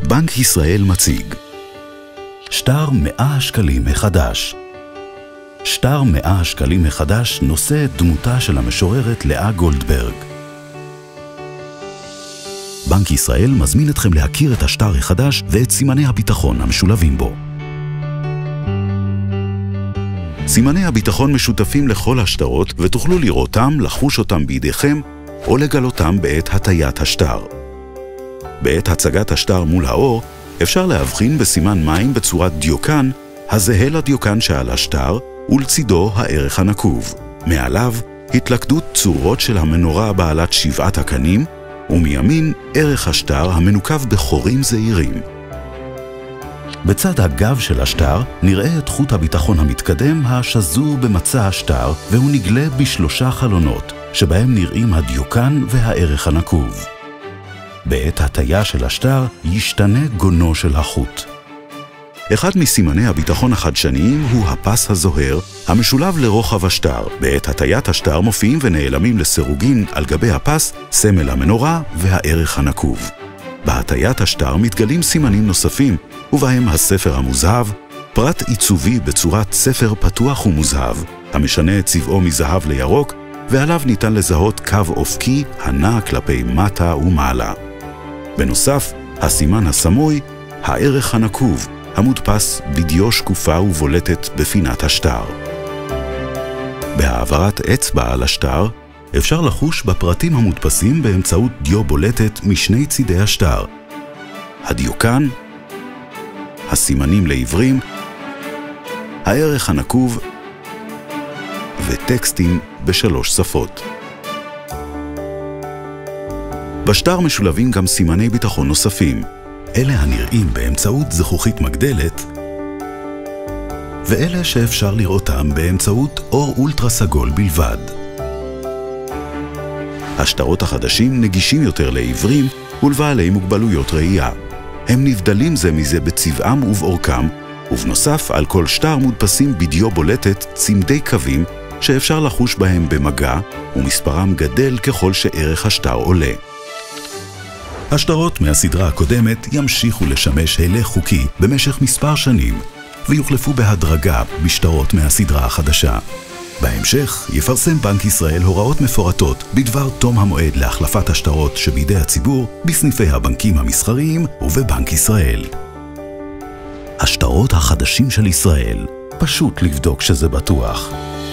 בנק ישראל מציג שטר 100 שקלים החדש. שטר 100 שקלים החדש נושא את דמותה של המשוררת לאה גולדברג. בנק ישראל מזמין אתכם להכיר את השטר החדש ואת סימני הביטחון המשולבים בו. סימני הביטחון משותפים לכל השטרות ותוכלו לראותם, לחוש אותם בידיכם או לגלותם בעת הטיית השטר. בעת הצגת השטר מול האור אפשר להבחין בסימן מים בצורת דיוקן הזהה לדיוקן שעל השטר ולצידו הערך הנקוב. מעליו התלכדות צורות של המנורה בעלת 7 הקנים ומימין ערך השטר המנוקב בחורים זעירים. בצד הגב של השטר נראה את חוט הביטחון המתקדם השזור במצע השטר והוא נגלה ב3 חלונות שבהם נראים הדיוקן והערך הנקוב. בעת הטיה של השטר ישתנה גונו של החוט. אחד מסימני הביטחון החדשניים הוא הפס הזוהר המשולב לרוחב השטר. בעת הטיית השטר מופיעים ונעלמים לסירוגין על גבי הפס סמל המנורה והערך הנקוב. בהטיית השטר מתגלים סימנים נוספים ובהם הספר המוזהב, פרט עיצובי בצורת ספר פתוח ומוזהב המשנה את צבעו מזהב לירוק ועליו ניתן לזהות קו אופקי הנע כלפי מטה ומעלה. בנוסף, הסימן הסמוי, הערך הנקוב, המודפס בדיו שקופה ובולטת בפינת השטר. בהעברת אצבע על השטר אפשר לחוש בפרטים המודפסים באמצעות דיו בולטת משני צידי השטר. הדיוקן, הסימנים לעברים, הערך הנקוב וטקסטים ב3 שפות. בשטר משולבים גם סימני ביטחון נוספים. אלה הנראים באמצעות זכוכית מגדלת ואלה שאפשר לראותם באמצעות אור אולטרה סגול בלבד. השטרות החדשים נגישים יותר לעיוורים ולבעלי מוגבלויות ראייה. הם נבדלים זה מזה בצבעם ובאורכם, ובנוסף על כל שטר מודפסים בדיו בולטת צמדי קווים שאפשר לחוש בהם במגע, ומספרם גדל ככל שערך השטר עולה. השטרות מהסדרה הקודמת ימשיכו לשמש הילך חוקי במשך מספר שנים, ויוחלפו בהדרגה בשטרות מהסדרה החדשה. בהמשך יפרסם בנק ישראל הוראות מפורטות בדבר תום המועד להחלפת השטרות שבידי הציבור בסניפי הבנקים המסחריים ובבנק ישראל. השטרות החדשים של ישראל, פשוט לבדוק שזה בטוח.